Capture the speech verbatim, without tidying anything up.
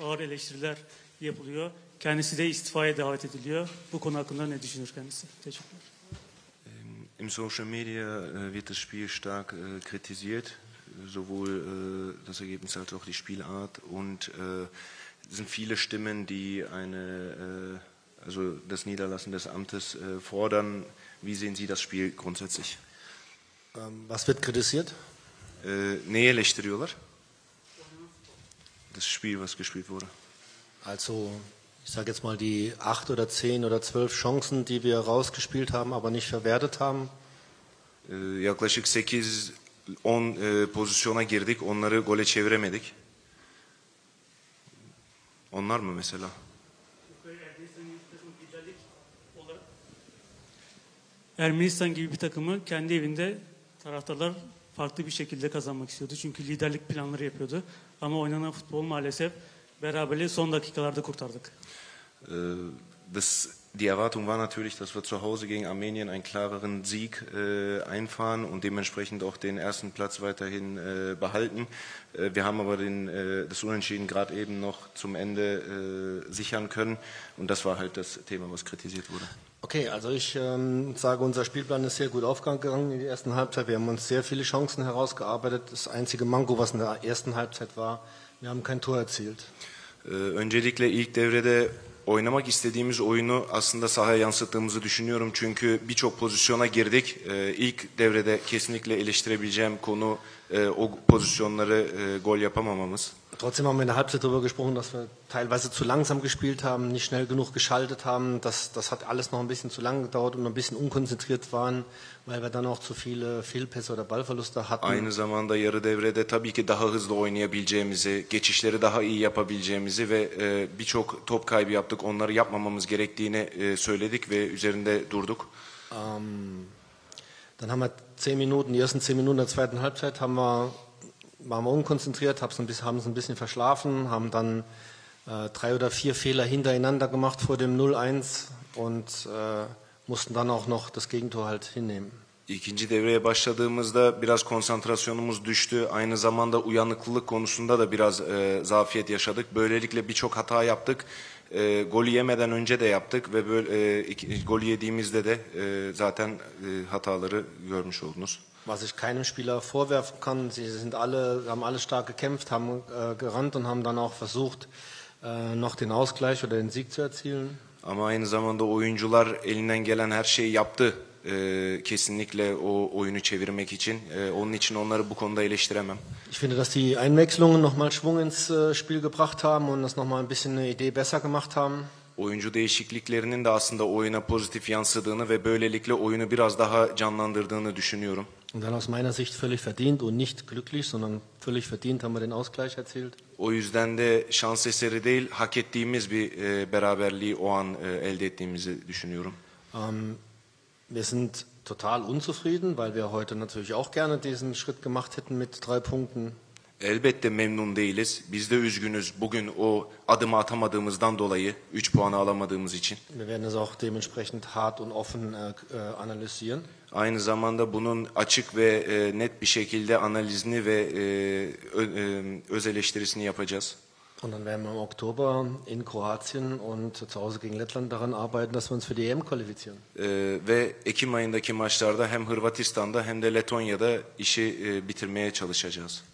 ağır eleştiriler yapılıyor. Kendisi de istifaya davet ediliyor. Bu konu hakkında ne düşünür kendisi? Teşekkürler. Im Social Media äh, wird das Spiel stark äh, kritisiert, sowohl äh, das Ergebnis als auch die Spielart, und äh, es sind viele Stimmen, die eine, äh, also das Niederlassen des Amtes äh, fordern. Wie sehen Sie das Spiel grundsätzlich? Ähm, was wird kritisiert? Äh, neyi eleştiriyorlar? Das Spiel, was gespielt wurde. Also, ich sage jetzt mal die acht oder zehn oder zwölf Chancen, die wir rausgespielt haben, aber nicht verwertet haben. Ee, yaklaşık sekiz on e, pozisyona girdik, onları gole çeviremedik. Onlar mı mesela? Ermenistan gibi bir takımı kendi evinde taraftarlar farklı bir şekilde kazanmak istiyordu. Çünkü liderlik planları yapıyordu. Ama oynanan futbol maalesef beraberliği son dakikalarda kurtardık. Äh, das, die Erwartung war natürlich, dass wir zu Hause gegen Armenien einen klareren Sieg äh, einfahren und dementsprechend auch den ersten Platz weiterhin äh, behalten. Äh, wir haben aber den, äh, das Unentschieden gerade eben noch zum Ende äh, sichern können, und das war halt das Thema, was kritisiert wurde. Okay, also ich ähm, sage, unser Spielplan ist sehr gut aufgegangen in der ersten Halbzeit. Wir haben uns sehr viele Chancen herausgearbeitet. Das einzige Manko, was in der ersten Halbzeit war, wir haben kein Tor erzielt. Ee, öncelikle ilk devrede oynamak istediğimiz oyunu aslında sahaya yansıttığımızı düşünüyorum. Çünkü birçok pozisyona girdik. Ee, ilk devrede kesinlikle eleştirebileceğim konu e, o pozisyonları e, gol yapamamamız. Trotzdem haben wir in der Halbzeit darüber gesprochen, dass wir teilweise zu langsam gespielt haben, nicht schnell genug geschaltet haben. Das, das hat alles noch ein bisschen zu lange gedauert und ein bisschen unkonzentriert waren, weil wir dann auch zu viele Fehlpässe oder Ballverluste hatten. Aynı zamanda yarı devrede tabii ki daha hızlı oynayabileceğimizi, geçişleri daha iyi yapabileceğimizi ve e, birçok top kaybı yaptık. Onları yapmamamız gerektiğini e, söyledik ve üzerinde durduk. Ähm, dann haben wir zehn Minuten, die ersten zehn Minuten der zweiten Halbzeit haben wir waren wir unkonzentriert, haben es ein bisschen verschlafen, haben dann äh, drei oder vier Fehler hintereinander gemacht vor dem null eins und äh, mussten dann auch noch das Gegentor halt hinnehmen. İkinci devreye başladığımızda biraz konsantrasyonumuz düştü. Aynı zamanda uyanıklılık konusunda da biraz e, zafiyet yaşadık. Böylelikle birçok hata yaptık. E, golü yemeden önce de yaptık ve böyle e, iki, golü yediğimizde de e, zaten e, hataları görmüş oldunuz. Was ich keinem Spieler vorwerfen kann, sie sind alle, haben alle stark gekämpft, haben äh, gerannt und haben dann auch versucht, äh, noch den Ausgleich oder den Sieg zu erzielen. Ama aynı zamanda oyuncular elinden gelen her şeyi yaptı. Ee, kesinlikle o oyunu çevirmek için. Ee, onun için onları bu konuda eleştiremem. Ich finde, dass die Einwechslungen nochmal Schwung ins äh, Spiel gebracht haben und das nochmal ein bisschen eine Idee besser gemacht haben. Oyuncu değişikliklerinin de aslında oyuna pozitif yansıdığını ve böylelikle oyunu biraz daha canlandırdığını düşünüyorum. Und dann aus meiner Sicht völlig verdient und nicht glücklich, sondern völlig verdient haben wir den Ausgleich erzielt. O yüzden de şans eseri değil, hak ettiğimiz bir e, beraberliği o an e, elde ettiğimizi düşünüyorum. Ähm, wir sind total unzufrieden, weil wir heute natürlich auch gerne diesen Schritt gemacht hätten mit drei Punkten. Elbette memnun değiliz. Biz de üzgünüz bugün o adımı atamadığımızdan dolayı, üç puanı alamadığımız için. Wir werden es auch dementsprechend hart und offen äh, analysieren. Aynı zamanda bunun açık ve e, net bir şekilde analizini ve e, ö, e, öz eleştirisini yapacağız. Und dann werden wir im Oktober in Kroatien und zu Hause gegen Lettland daran arbeiten, dass wir uns für die E M qualifizieren. E, ve Ekim ayındaki maçlarda hem Hırvatistan'da hem de Letonya'da işi e, bitirmeye çalışacağız.